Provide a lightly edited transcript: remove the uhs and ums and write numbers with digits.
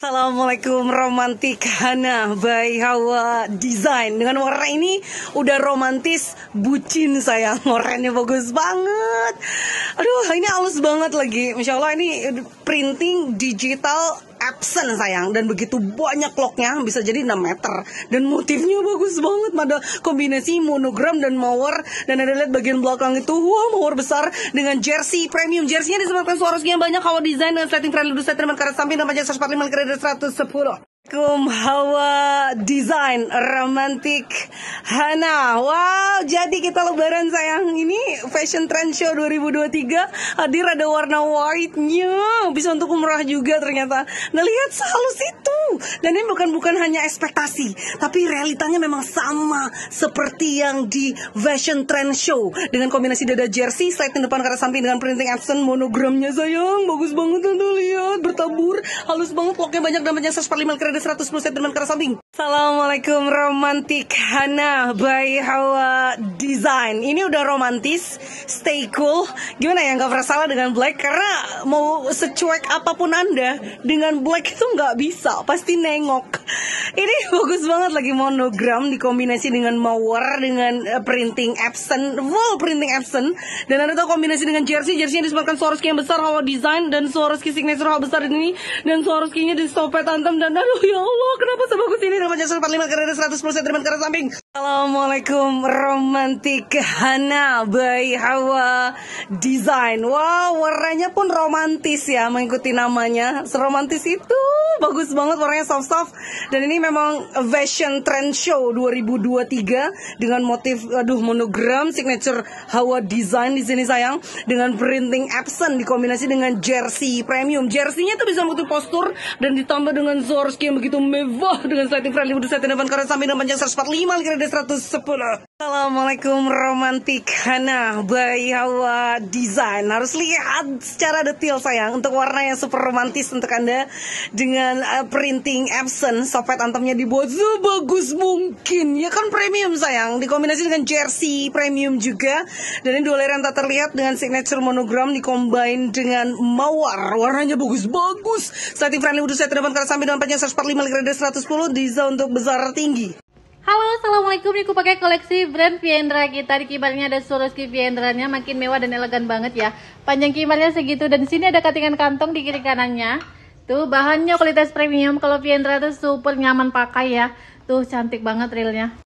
Assalamualaikum romantik Hana by Hawa Design. Dengan warna ini udah romantis, bucin sayang. Warnanya bagus banget. Aduh, ini halus banget lagi. Masya Allah, ini printing digital Epson sayang. Dan begitu banyak locknya, bisa jadi 6 meter. Dan motifnya bagus banget. Ada kombinasi monogram dan mawar. Dan ada lihat bagian belakang itu, wah, mawar besar dengan jersey premium. Jerseynya disebabkan suara-suara yang banyak. Hawa Design dengan sliding friendly set dengan karet samping dan panjang 145 kredit 110. Hawa Design romantik Hana. Wow, jadi kita lebaran sayang. Ini Fashion Trend Show 2023 hadir, ada warna white-nya. Bisa untuk umrah juga ternyata. Nah, lihat sehalus itu. Dan ini bukan hanya ekspektasi, tapi realitanya memang sama seperti yang di Fashion Trend Show. Dengan kombinasi dada jersey, sliding depan karet samping dengan printing Epson monogramnya sayang. Bagus banget tuh, lihat bertabur. Halus banget, locknya banyak dan panjang 145 kredit 110 set dengan karet samping. Assalamualaikum romantik Hana by Hawa Design. Ini udah romantis, stay cool. Gimana ya, nggak pernah salah dengan black. Karena mau secuek apapun Anda, dengan black itu nggak bisa, pasti nengok. Ini bagus banget lagi, monogram dikombinasi dengan mawar, dengan printing Epson, full printing Epson. Dan Anda tahu kombinasi dengan jersey-nya disebabkan Swarovski yang besar, Hawa Design, dan Swarovski signature Hawa besar ini. Dan Swarovski-nya di stopet antem. Dan aduh ya Allah, kenapa sebagus ini? Dengan panjang 145 kredit 110 set dengan karet samping. Assalamualaikum romantik Hana by Hawa Design. Wow, warnanya pun romantis ya, mengikuti namanya. Seromantis itu, bagus banget, warnanya soft-soft. Dan ini memang Fashion Trend Show 2023 dengan motif monogram signature Hawa Design di sini sayang, dengan printing Epson dikombinasi dengan jersey premium. Jersey-nya tuh bisa membentuk postur dan ditambah dengan Swarovski yang begitu mewah dengan sliding friendly set depan karet samping dan panjang 145 kredit 110. Assalamualaikum romantik Hana by Hawa Design. Harus lihat secara detail sayang untuk warna yang super romantis untuk Anda dengan printing Epson. Sopet antemnya dibuat sebagus mungkin, ya kan, premium sayang, dikombinasi dengan jersey premium juga. Dan ini dua layar yang tak terlihat dengan signature monogram dikombin dengan mawar. Warnanya bagus-bagus. Sliding friendly wudhu set depan karet samping dengan panjang 145 kredit 110, desain untuk besar tinggi. Halo, assalamualaikum. Nih aku pakai koleksi brand Viendra kita. Di kibarnya ada Swarovski Viendranya, makin mewah dan elegan banget ya. Panjang kibarnya segitu, dan di sini ada katingan kantong di kiri kanannya. Tuh, bahannya kualitas premium. Kalau Viendra tuh super nyaman pakai ya. Tuh, cantik banget realnya.